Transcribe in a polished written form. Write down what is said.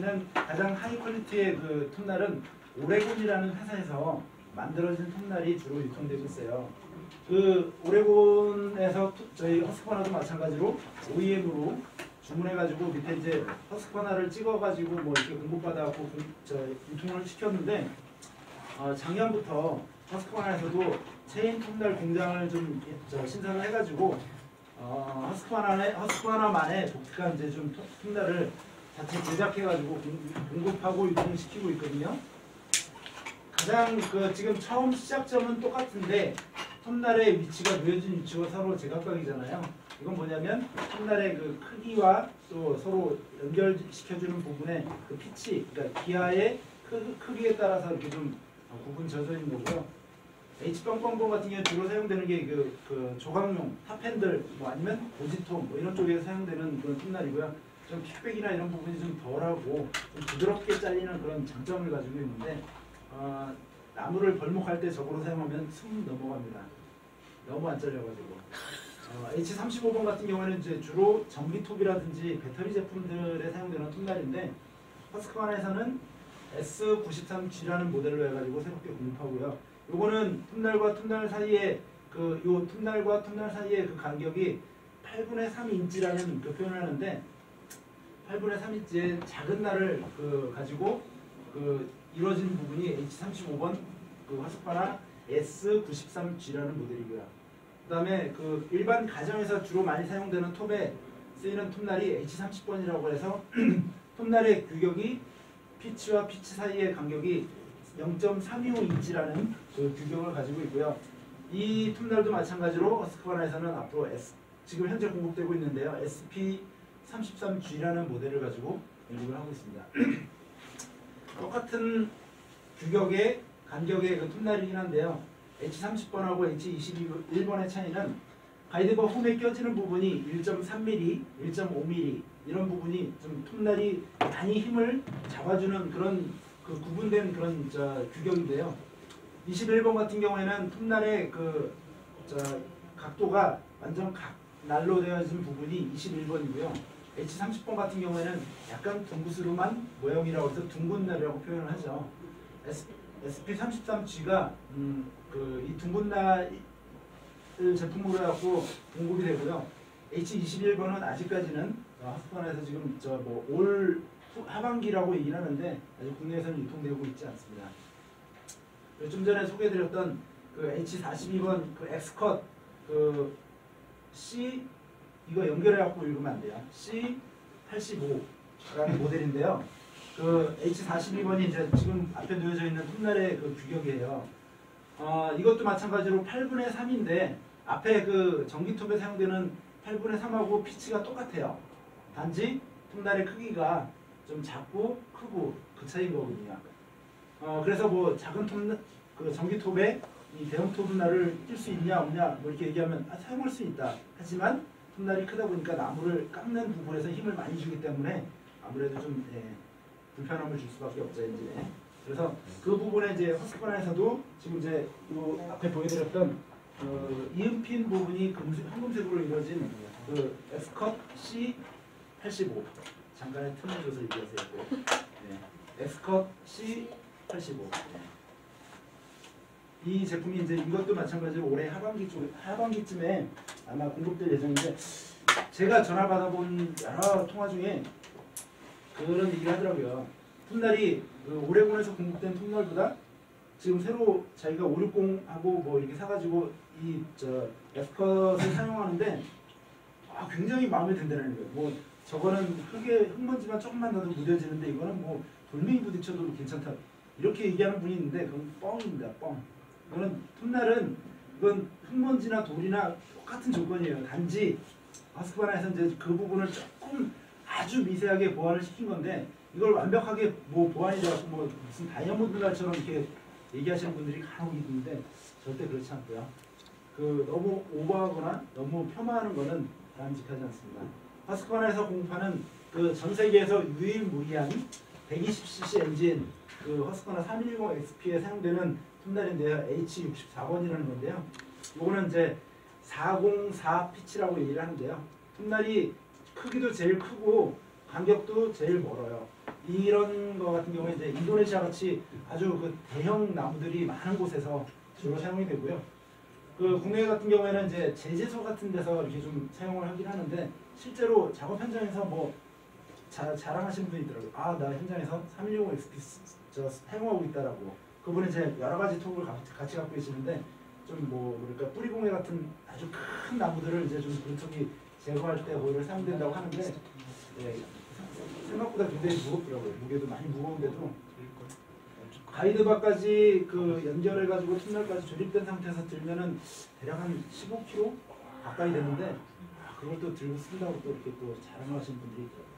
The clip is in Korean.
있는 가장 하이 퀄리티의 그 톱날은 오레곤이라는 회사에서 만들어진 톱날이 주로 유통되고 있어요. 그 오레곤에서 저희 허스커나도 마찬가지로 OEM으로 주문해가지고 밑에 이제 허스커나를 찍어가지고 뭐 이렇게 공급받아갖고 유통을 시켰는데 작년부터 허스커나에서도 체인 톱날 공장을 좀 신설을 해가지고 허스커나만의 독특한 이제 좀 톱날을 자체 제작해가지고 공급하고 유통시키고 있거든요. 가장 지금 처음 시작점은 똑같은데 톱날의 위치가 놓여진 위치가 서로 제각각이잖아요. 이건 뭐냐면 톱날의 그 크기와 또 서로 연결시켜주는 부분의 그 피치, 그러니까 기아의 크기에 따라서 이렇게 좀 구분 져져 있는 거고요. H뻥뻥뻥 같은 경우에 주로 사용되는 게 그 조각용, 탑핸들, 뭐 아니면 고지톱 뭐 이런 쪽에 사용되는 그런 톱날이고요. 좀 킥백이나 이런 부분이 좀 덜하고 좀 부드럽게 잘리는 그런 장점을 가지고 있는데 나무를 벌목할 때 저거로 사용하면 숨 넘어갑니다. 너무 안 잘려가지고. H35번 같은 경우에는 이제 주로 전기톱이라든지 배터리 제품들에 사용되는 톱날인데 허스커나에서는 S93G라는 모델로 해가지고 새롭게 공급하고요. 요거는 톱날과 톱날 사이에 요 톱날과 톱날 사이의 그 간격이 8분의 3인치라는 그 표현을 하는데 8분의 3인치의 작은 날을 가지고 이루어진 부분이 H35번 허스커나 S93G라는 모델이고요. 그 다음에 일반 가정에서 주로 많이 사용되는 톱에 쓰이는 톱날이 H30번이라고 해서 톱날의 규격이 피치와 피치 사이의 간격이 0.325인치라는 그 규격을 가지고 있고요. 이 톱날도 마찬가지로 허스커나에서는 앞으로 지금 현재 공급되고 있는데요. SP33G라는 모델을 가지고 공급을 하고 있습니다. 똑같은 규격의 간격의 그 톱날이긴 한데요. H30번하고 H21번의 차이는 가이드버 홈에 껴지는 부분이 1.3mm, 1.5mm 이런 부분이 좀 톱날이 많이 힘을 잡아주는 그런 구분된 그런 규격인데요. 21번 같은 경우에는 톱날의 각도가 완전 날로 되어진 부분이 21번이고요. H30번 같은 경우에는 약간 둥그스름한 모형이라고 해서 둥근 날이라고 표현을 하죠. SP33G가 이 둥근 날 제품으로 해갖고 공급이 되고요. H21번은 아직까지는 허스커나에서 지금 올 하반기라고 얘기를 하는데 아직 국내에서는 유통되고 있지 않습니다. 좀 전에 소개해드렸던 H42번 엑스컷 C 이거 연결해갖고 읽으면 안 돼요. C85라는 모델인데요. H42번이 이제 지금 앞에 놓여져 있는 톱날의 규격이에요. 이것도 마찬가지로 8분의 3인데 앞에 전기톱에 사용되는 8분의 3하고 피치가 똑같아요. 단지 톱날의 크기가 좀 작고 크고 그 차이인 거거든요. 그래서 뭐 작은 전기톱에 이 대형 톱날을 낄 수 있냐 없냐 뭐 이렇게 얘기하면 사용할 수 있다. 하지만 톱날이 크다 보니까 나무를 깎는 부분에서 힘을 많이 주기 때문에 아무래도 좀 불편함을 줄 수밖에 없죠 엔진에. 그래서 그 부분에 이제 허스커나에서도 지금 이제 요 앞에 보여드렸던 이음핀 부분이 황금색으로 이루어진 엑스컷 C85 잠깐의 틈을 줘서 얘기하세요. 엑스컷 C85 이 제품이 이제 이것도 마찬가지로 올해 하반기쯤에 아마 공급될 예정인데 제가 전화 받아본 여러 통화 중에 그런 얘기를 하더라고요. 톱날이 오레곤에서 공급된 톱날보다 지금 새로 자기가 560하고 뭐 이렇게 사가지고 엑스컷을 사용하는데 굉장히 마음에 든다는 거예요. 뭐 저거는 흙먼지만 조금만 나도 무뎌지는데 이거는 뭐 돌멩이 부딪혀도 괜찮다. 이렇게 얘기하는 분이 있는데 그건 뻥입니다. 뻥. 이거는 톱날은 이건 흙먼지나 돌이나 똑같은 조건이에요. 단지 허스커나에서 이제 그 부분을 조금 아주 미세하게 보완을 시킨 건데 이걸 완벽하게 뭐 보완이 되었고 뭐 무슨 다이아몬드 날처럼 이렇게 얘기하시는 분들이 간혹 있는데 절대 그렇지 않고요. 너무 오버하거나 너무 폄하하는 거는 바람직하지 않습니다. 허스커나에서 공급하는 전 세계에서 유일무이한 120cc 엔진 허스커나 3110 XP에 사용되는 톱날인데요. H64번이라는 건데요. 요거는 이제 404 피치라고 얘기를 하는데요. 톱날이 크기도 제일 크고 간격도 제일 멀어요. 이런 거 같은 경우에 이제 인도네시아 같이 아주 그 대형 나무들이 많은 곳에서 주로 사용이 되고요. 그 국내 같은 경우에는 이제 제재소 같은 데서 이렇게 좀 사용을 하긴 하는데 실제로 작업 현장에서 뭐 자랑하시는 분이 있더라고요. 아, 나 현장에서 3160 XP 저 사용하고 있다라고. 그분은 이제 여러 가지 톱을 같이 갖고 계시는데 좀 뭐 그러니까 뿌리공예 같은 아주 큰 나무들을 이제 좀 그루터기 제거할 때 오히려 사용된다고 하는데 예, 생각보다 굉장히 무겁더라고요. 무게도 많이 무거운데도 가이드바까지 그 연결해가지고 톱날까지 조립된 상태에서 들면은 대략 한 15kg 가까이 되는데 그걸 또 들고 쓴다고 또 이렇게 또 자랑하시는 분들이 있더라고요.